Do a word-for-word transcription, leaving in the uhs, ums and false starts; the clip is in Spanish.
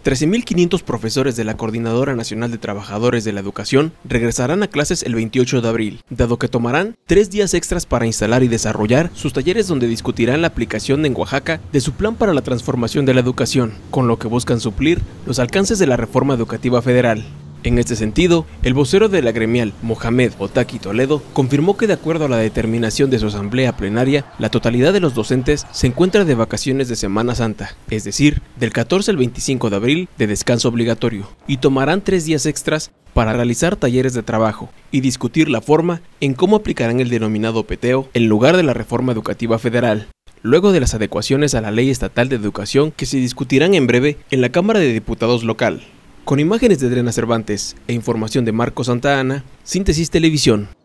trece mil quinientos profesores de la Coordinadora Nacional de Trabajadores de la Educación regresarán a clases el veintiocho de abril, dado que tomarán tres días extras para instalar y desarrollar sus talleres donde discutirán la aplicación en Oaxaca de su plan para la transformación de la educación, con lo que buscan suplir los alcances de la reforma educativa federal. En este sentido, el vocero de la gremial, Mohamed Otaki Toledo, confirmó que de acuerdo a la determinación de su asamblea plenaria, la totalidad de los docentes se encuentra de vacaciones de Semana Santa, es decir, del catorce al veinticinco de abril de descanso obligatorio, y tomarán tres días extras para realizar talleres de trabajo y discutir la forma en cómo aplicarán el denominado peteo en lugar de la reforma educativa federal, luego de las adecuaciones a la Ley Estatal de Educación que se discutirán en breve en la Cámara de Diputados local. Con imágenes de Adriana Cervantes e información de Marco Santa Ana, Síntesis Televisión.